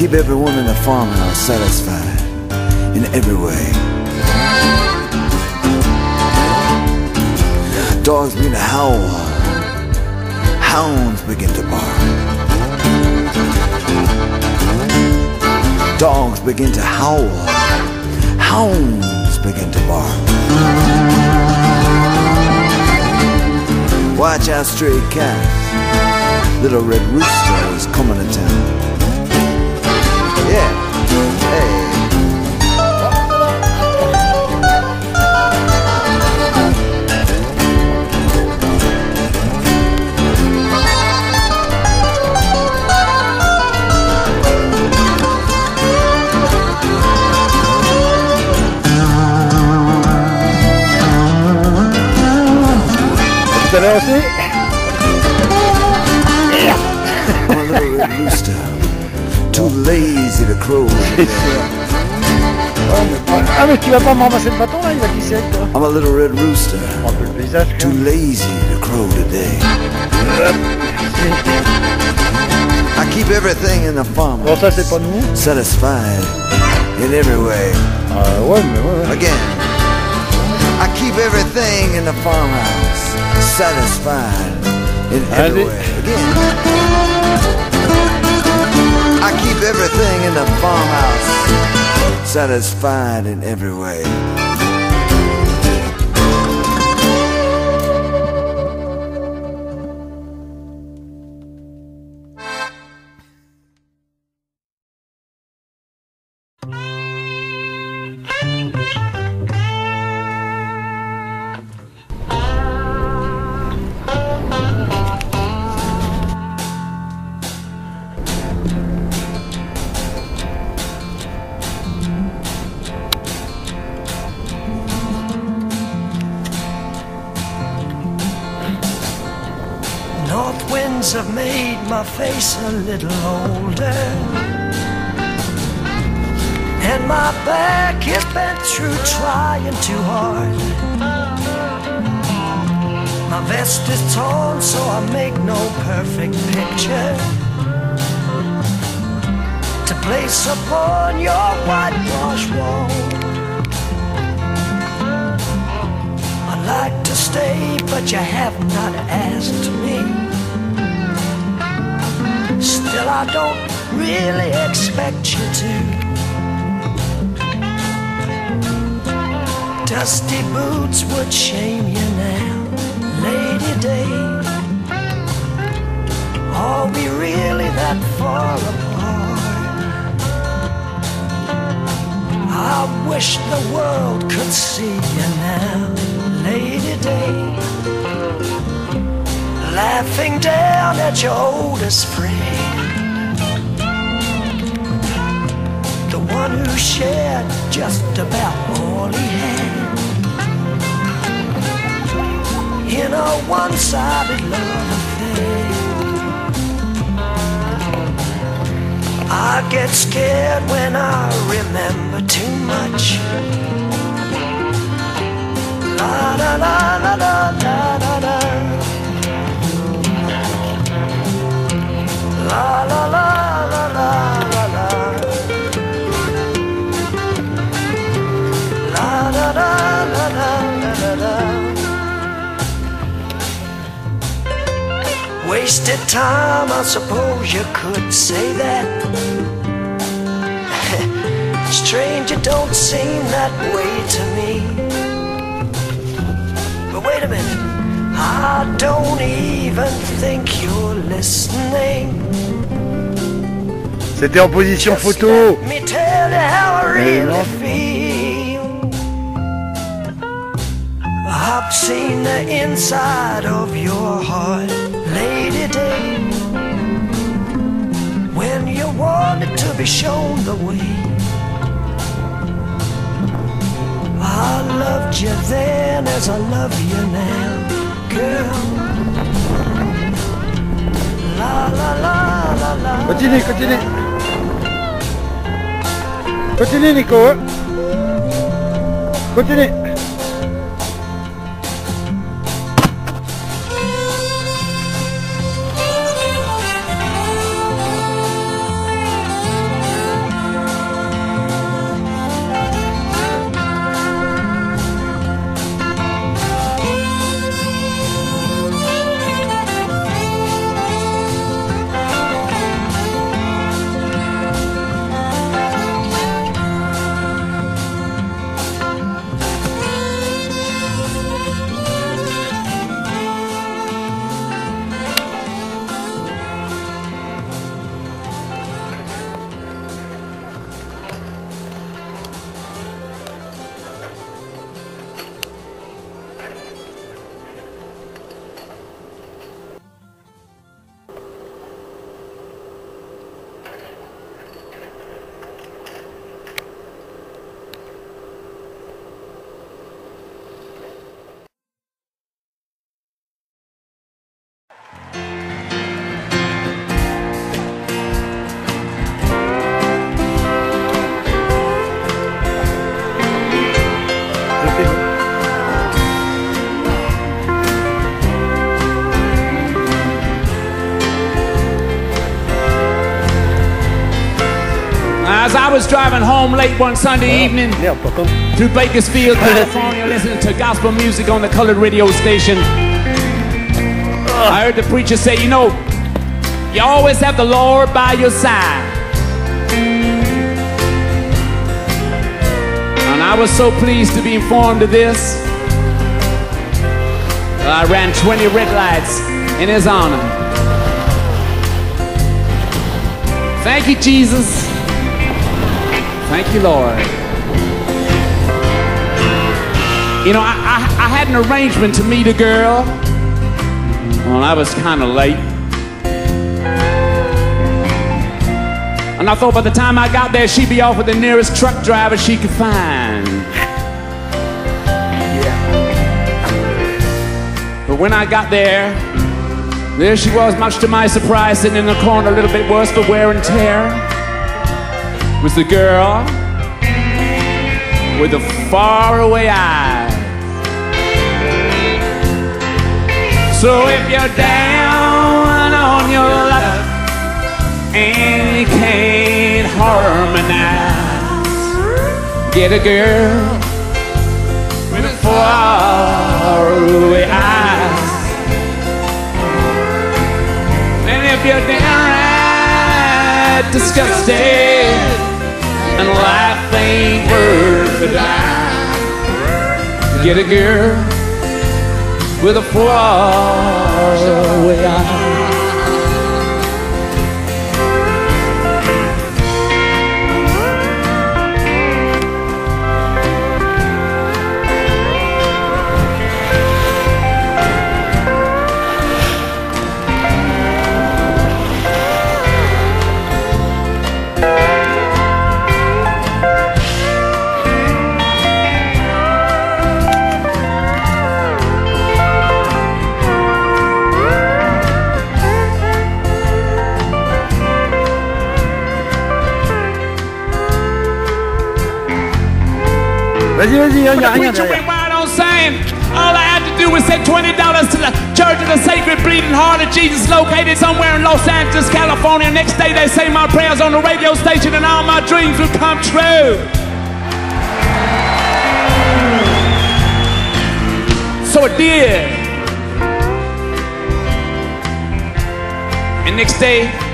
keep everyone in the farmhouse satisfied in every way. Dogs begin to howl, hounds begin to bark. Dogs begin to howl, hounds begin to bark. Watch out, stray cats, little red rooster is coming to town. Yeah, hey. Tout à l'heure aussi. I'm a little red rooster, too lazy to crow. Ah mais tu vas pas me ramasser le bâton là, il va glisser avec toi. I'm a little red rooster, Un peu le paysage, too lazy to crow today. I keep everything in the farm Bon ça c'est pas nous. satisfied in every way. Ouais mais ouais. Again, I keep everything in the farmhouse satisfied in every way. Again, I keep everything in the farmhouse satisfied in every way. North winds have made my face a little older, and my back is bent through trying too hard. My vest is torn so I make no perfect picture to place upon your whitewashed wall. I'd like to stay, but you have not asked me. Still, I don't really expect you to. Dusty boots would shame you now, Lady Day. Are we really that far apart? I wish the world could see you now, Lady Day, laughing down at your oldest friend, the one who shared just about all he had in a one-sided love affair. I get scared when I remember too much. La la la la la la la la. La la la la la la la. La la la la la la la. Wasted time, I suppose you could say that. Strange, it don't seem that way to me. But wait a minute, I don't even think you're listening. C'était en position photo. Let me tell you how I really feel. I've seen the inside of your heart, Lady Day, when you wanted to be shown the way. I loved you then as I love you now, girl. La la la la la. Continue, continue. Continue, Nico. Continue. was driving home late one Sunday evening through Bakersfield, California, listening to gospel music on the colored radio station. I heard the preacher say, you know, you always have the Lord by your side. And I was so pleased to be informed of this. I ran 20 red lights in his honor. Thank you, Jesus. Thank you, Lord. You know, I had an arrangement to meet a girl. Well, I was kind of late. And I thought by the time I got there, she'd be off with the nearest truck driver she could find. But when I got there she was, much to my surprise, sitting in the corner, a little bit worse for wear and tear. Was the girl with the faraway eyes. So if you're down on your luck and you can't harmonize, get a girl with a faraway eyes. And if you're downright disgusted and life ain't worth a dime, get a girl with a faraway eye. Vas-y, vas-y, y'a rien preacher derrière. went right on saying, all I had to do was send $20 to the Church of the Sacred Bleeding Heart of Jesus, located somewhere in Los Angeles, California. Next day they say my prayers on the radio station and all my dreams would come true. So it did. And next day